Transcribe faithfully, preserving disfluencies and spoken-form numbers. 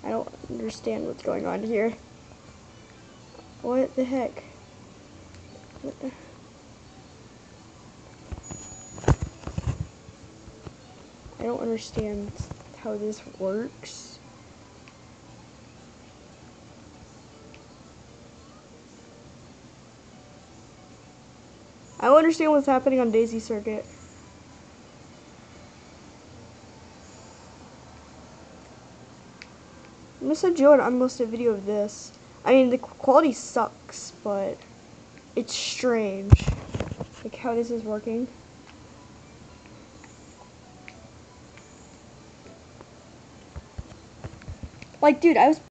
I don't understand what's going on here. What the heck? What the... I don't understand how this works. I don't understand what's happening on Daisy Circuit. I'm gonna send Joe an unlisted video of this. I mean, the quality sucks, but it's strange, like how this is working. Like, dude, I was